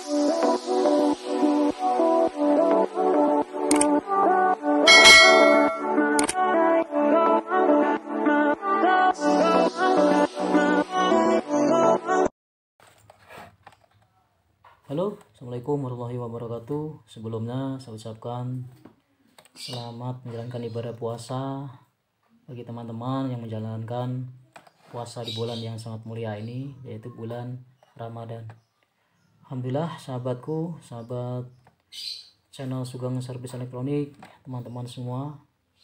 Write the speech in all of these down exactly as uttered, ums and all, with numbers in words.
Halo, assalamualaikum warahmatullahi wabarakatuh. Sebelumnya saya ucapkan selamat menjalankan ibadah puasa bagi teman-teman yang menjalankan puasa di bulan yang sangat mulia ini, yaitu bulan Ramadan. Alhamdulillah, sahabatku, sahabat channel Sugeng Servis Elektronik, teman-teman semua,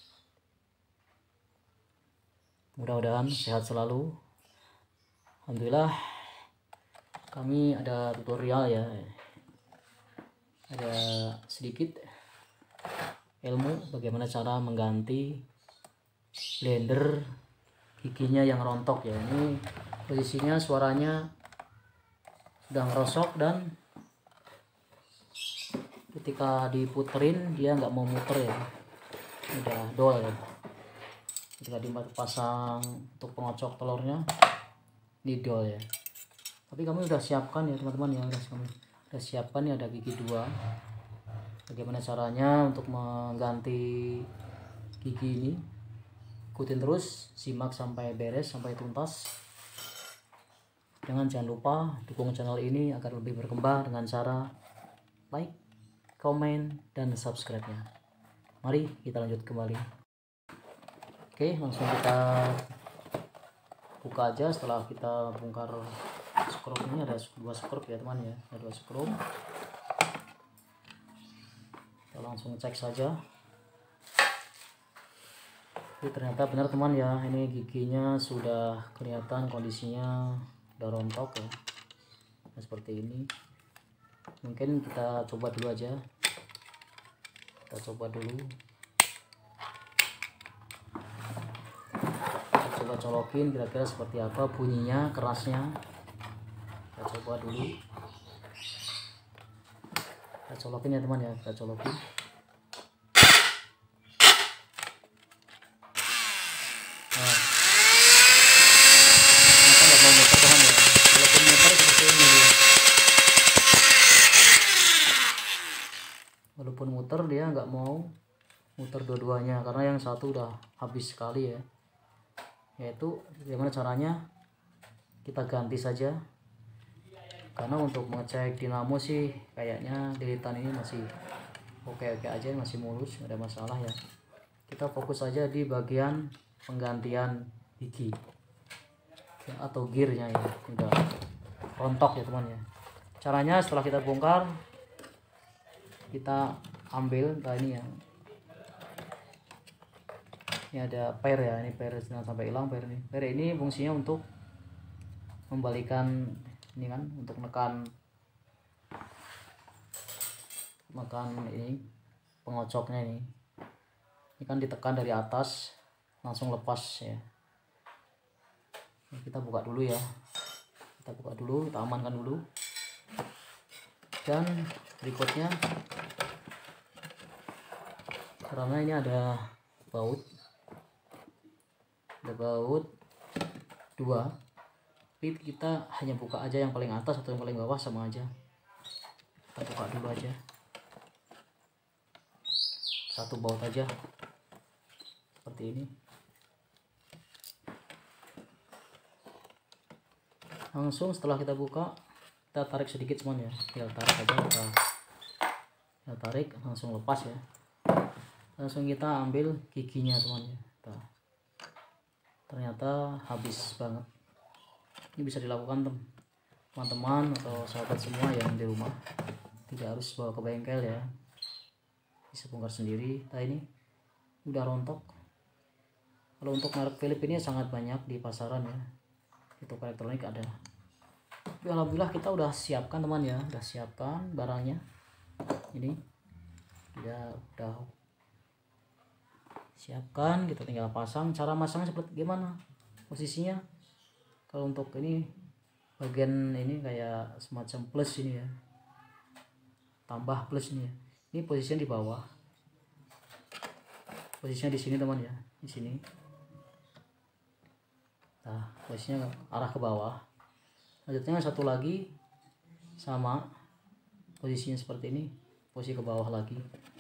mudah-mudahan sehat selalu. Alhamdulillah, kami ada tutorial ya, ada sedikit ilmu bagaimana cara mengganti blender giginya yang rontok ya. Ini posisinya suaranya sudah ngerosok dan ketika diputerin dia nggak mau muter ya, udah dol ya. Ketika dipasang untuk pengocok telurnya ini dol ya. Tapi kami udah siapkan ya teman-teman ya, udah kami udah siapkan ya, ada gigi dua. Bagaimana caranya untuk mengganti gigi ini? Ikutin terus, simak sampai beres, sampai tuntas. Jangan jangan lupa dukung channel ini agar lebih berkembang dengan cara like, komen, dan subscribe-nya. Mari kita lanjut kembali. Oke, langsung kita buka aja. Setelah kita bongkar skrup ini, ada dua skrup ya teman ya, ada dua skrup. Kita langsung cek saja. Jadi ternyata benar teman ya, ini giginya sudah kelihatan kondisinya udah rontok ya. Nah, seperti ini. Mungkin kita coba dulu aja. Kita coba dulu. Kita coba colokin kira-kira seperti apa bunyinya, kerasnya. Kita coba dulu, kita colokin ya teman ya, kita colokin. Nah, ternyata nggak mau muter teman ya, walaupun muter seperti ini dia. Walaupun muter dia nggak mau muter dua-duanya, karena yang satu udah habis sekali ya. Yaitu bagaimana caranya, kita ganti saja. Karena untuk mengecek dinamo sih kayaknya lilitan ini masih oke-oke aja, masih mulus, nggak ada masalah ya. Kita fokus saja di bagian penggantian gigi ya, atau gearnya ya, udah rontok ya teman ya. Caranya setelah kita bongkar, kita ambil, nah ini ya, ini ada per ya, ini per, jangan sampai hilang per ini. Per ini fungsinya untuk membalikan ini kan, untuk menekan menekan ini pengocoknya ini. Ini kan ditekan dari atas langsung lepas ya. Ini kita buka dulu ya. Kita buka dulu, kita amankan dulu. Dan berikutnya, karena ini ada baut. Ada baut dua. Tapi kita hanya buka aja yang paling atas atau yang paling bawah sama aja. Kita buka dulu aja, satu baut aja seperti ini. Langsung setelah kita buka, kita tarik sedikit teman ya, tinggal tarik aja, kita, kita tarik langsung lepas ya. Langsung kita ambil giginya teman ya. Ternyata habis banget. Ini bisa dilakukan teman-teman atau sahabat semua yang di rumah, tidak harus bawa ke bengkel ya, bisa bongkar sendiri. Nah ini udah rontok. Kalau untuk merek Philips ini sangat banyak di pasaran ya, di toko elektronik ada. Tapi alhamdulillah kita udah siapkan teman ya, udah siapkan barangnya. Ini ya udah siapkan, kita tinggal pasang. Cara masangnya seperti gimana posisinya? Kalau untuk ini bagian ini kayak semacam plus ini ya, tambah plus ini ya. Ini posisinya di bawah, posisinya di sini teman ya, di sini. Nah posisinya arah ke bawah. Lanjutnya satu lagi sama, posisinya seperti ini, posisi ke bawah lagi.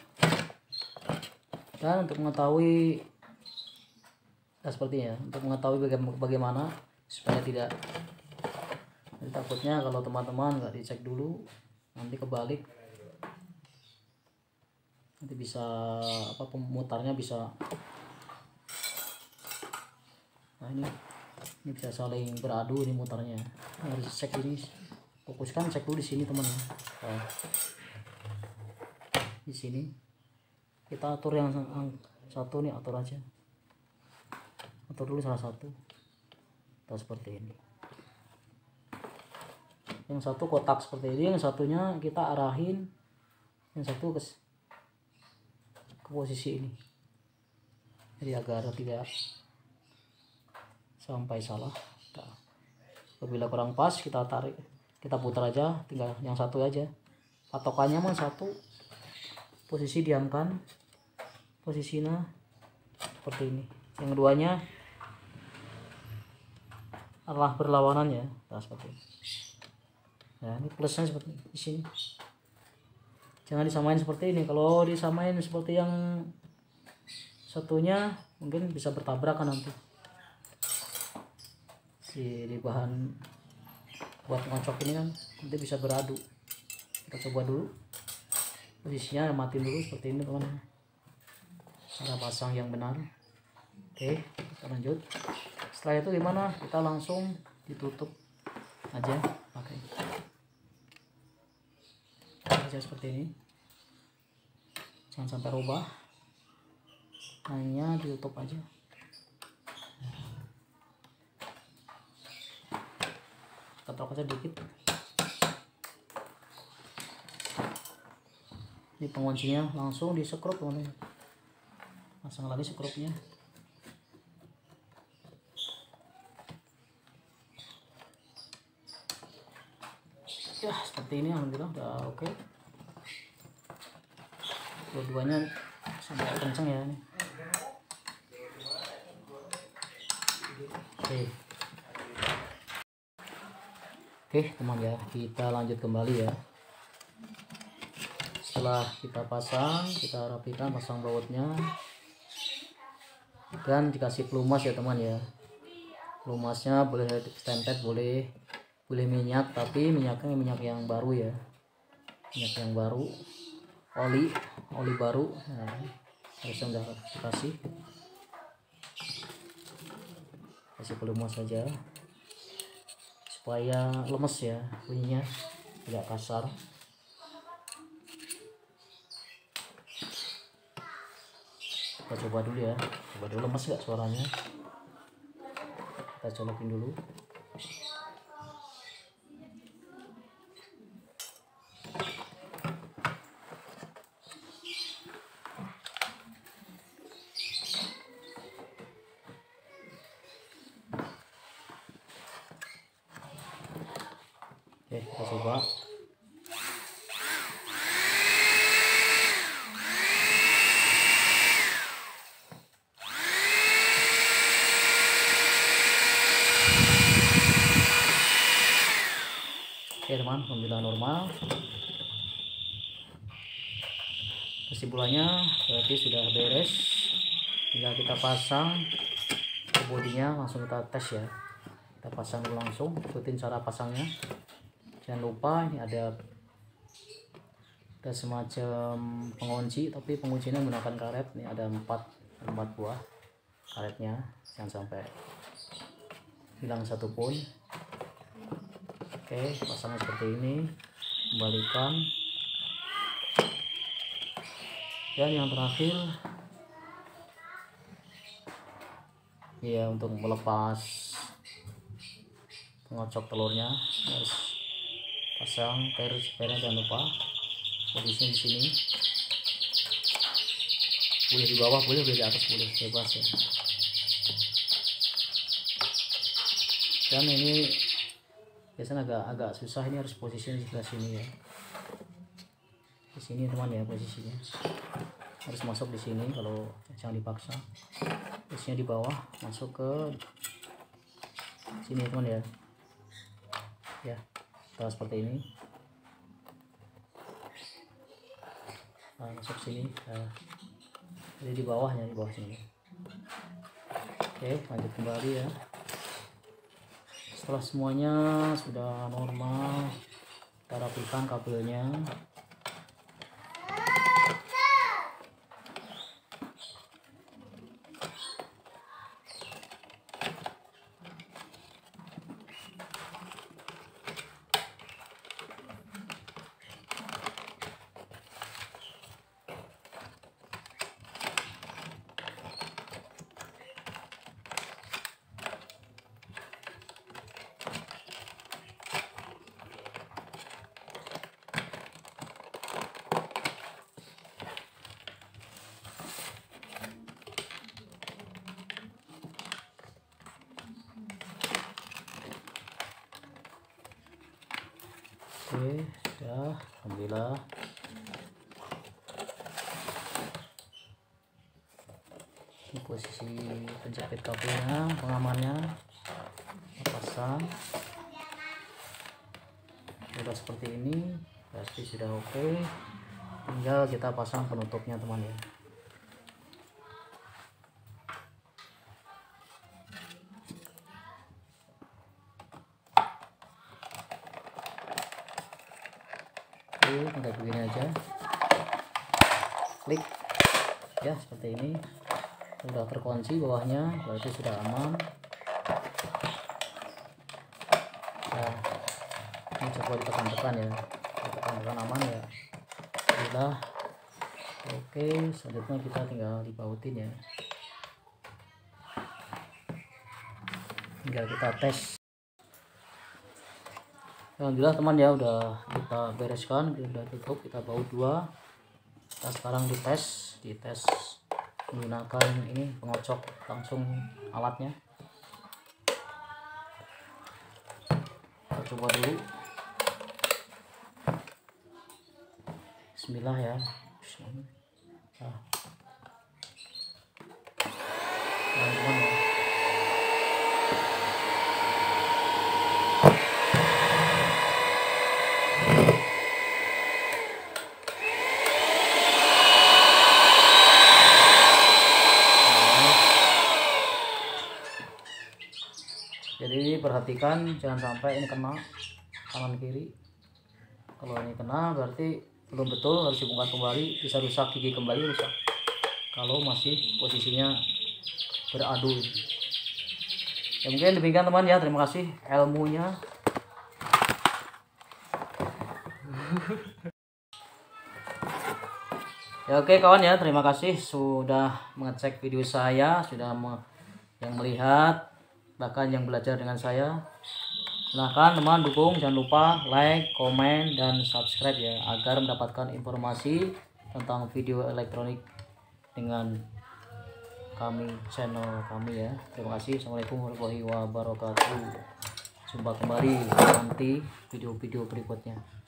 Dan untuk mengetahui nah, seperti ya, untuk mengetahui bagaimana supaya tidak, jadi takutnya kalau teman-teman nggak dicek dulu nanti kebalik, nanti bisa apa pemutarnya bisa, nah ini ini bisa saling beradu ini mutarnya. Ini harus cek ini, fokuskan cek dulu di sini teman ya. Oh. Di sini kita atur yang, yang satu nih, atur aja, atur dulu salah satu, atau seperti ini. Yang satu kotak seperti ini, yang satunya kita arahin, yang satu ke, ke posisi ini, jadi agar tidak sampai salah. Nah, apabila kurang pas kita tarik, kita putar aja, tinggal yang satu aja, patokannya mah satu, posisi diamkan posisinya seperti ini. Yang keduanya adalah berlawanan ya, nah, seperti ini. Nah ini plusnya seperti ini. Di sini jangan disamain seperti ini, kalau disamain seperti yang satunya mungkin bisa bertabrakan nanti si di bahan buat ngocok ini kan, nanti bisa beradu. Kita coba dulu posisinya, matiin dulu seperti ini teman, cara pasang yang benar. Oke, kita lanjut. Setelah itu gimana, kita langsung ditutup aja pakai aja seperti ini, jangan sampai rubah, hanya ditutup aja. Ketok aja dikit. Ini penguncinya langsung disekrup teman-teman, pasang lagi sekrupnya. Ya seperti ini, alhamdulillah udah oke. Dua-duanya sampai kenceng ya ini. Oke. Oke teman ya, kita lanjut kembali ya. Setelah kita pasang, kita rapikan, pasang bautnya dan dikasih pelumas ya teman ya. Pelumasnya boleh stempet, boleh boleh minyak, tapi minyaknya minyak yang baru ya, minyak yang baru, oli oli baru. Nah, harusnya udah dikasih, kasih pelumas saja supaya lemes ya, bunyinya tidak kasar. Kita coba dulu ya, coba dulu lemes nggak suaranya, kita colokin dulu. Oke, kita coba. Oke teman, alhamdulillah normal. Kesimpulannya berarti sudah beres, tinggal kita pasang ke bodinya, langsung kita tes ya. Kita pasang dulu langsung, ikutin cara pasangnya. Jangan lupa ini ada ada semacam pengunci, tapi penguncinya menggunakan karet. Ini ada empat empat buah karetnya, jangan sampai hilang satupun. Oke, pasangnya seperti ini, kembalikan. Dan yang terakhir ya, untuk melepas pengocok telurnya harus pasang per sepeda, jangan lupa posisinya di sini, boleh di bawah, boleh boleh di atas, boleh bebas ya. Dan ini biasanya agak agak susah, ini harus posisinya di sebelah sini ya, di sini teman ya, posisinya harus masuk di sini, kalau jangan dipaksa. Posisinya di bawah, masuk ke sini teman ya. Ya, kita seperti ini. masuk sini. Nah, jadi di bawahnya, di bawah sini. Oke, lanjut kembali ya. Setelah semuanya sudah normal, kita rapikan kabelnya. Oke, sudah, alhamdulillah. Ini posisi penjepit kabelnya, pengamannya, kita pasang. Sudah seperti ini, pasti sudah oke. Tinggal kita pasang penutupnya teman ya. Oke, tinggal begini aja, klik ya, seperti ini. Sudah terkunci bawahnya, berarti sudah aman. Nah, ini coba ditekan-tekan ya, ditekan-tekan aman ya. Sudah oke. Selanjutnya kita tinggal dibautin ya, tinggal kita tes. Alhamdulillah teman ya, udah kita bereskan, kita tutup, kita baut dua. Kita sekarang dites, dites menggunakan ini pengocok langsung alatnya. Kita coba dulu. Bismillah ya. Nah, teman-teman ya. Jadi perhatikan jangan sampai ini kena kanan kiri. Kalau ini kena berarti belum betul, harus dibongkar kembali, bisa rusak gigi kembali, rusak kalau masih posisinya beradu. Ya mungkin demikian teman ya, terima kasih ilmunya. Ya oke kawan ya, terima kasih sudah mengecek video saya, sudah me yang melihat, bahkan yang belajar dengan saya. Silahkan teman dukung, jangan lupa like, komen, dan subscribe ya, agar mendapatkan informasi tentang video elektronik dengan kami, channel kami ya. Terima kasih. Assalamualaikum warahmatullahi wabarakatuh. Jumpa kembali nanti video-video berikutnya.